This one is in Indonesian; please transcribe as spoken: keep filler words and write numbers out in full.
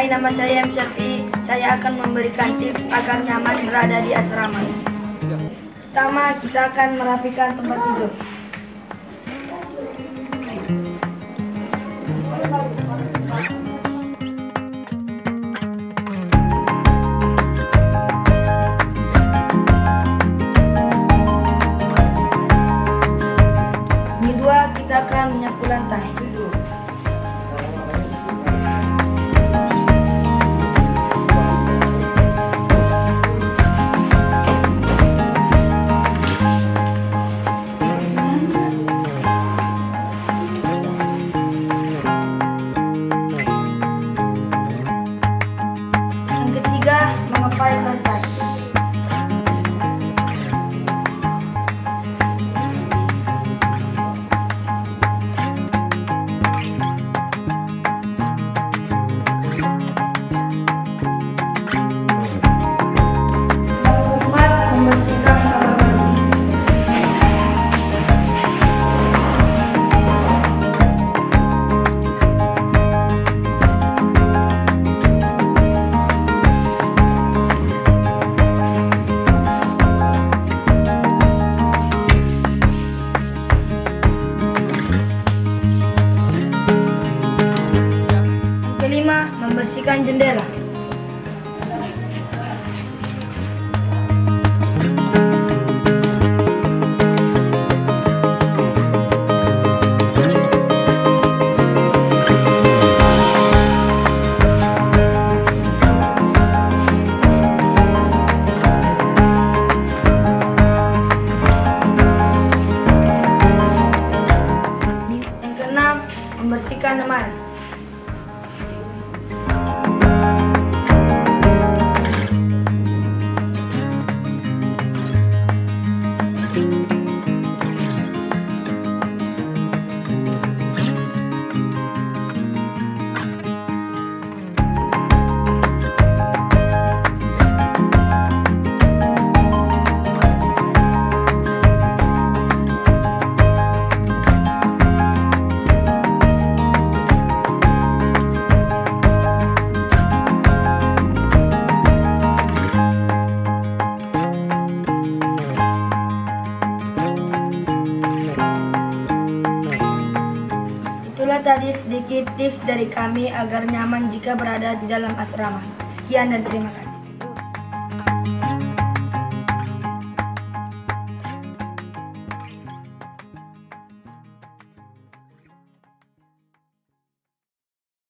Hai, nama saya M. Syafi'i. Saya akan memberikan tips agar nyaman berada di asrama. Pertama, kita akan merapikan tempat tidur. Kedua, kita akan menyapu lantai. Mengepal lantai. Keempat, membersihkan kamar mandi. Kelima, membersihkan jendela. Yang keenam, membersihkan lemari. Itulah tadi sedikit tips dari kami agar nyaman jika berada di dalam asrama. Sekian dan terima kasih.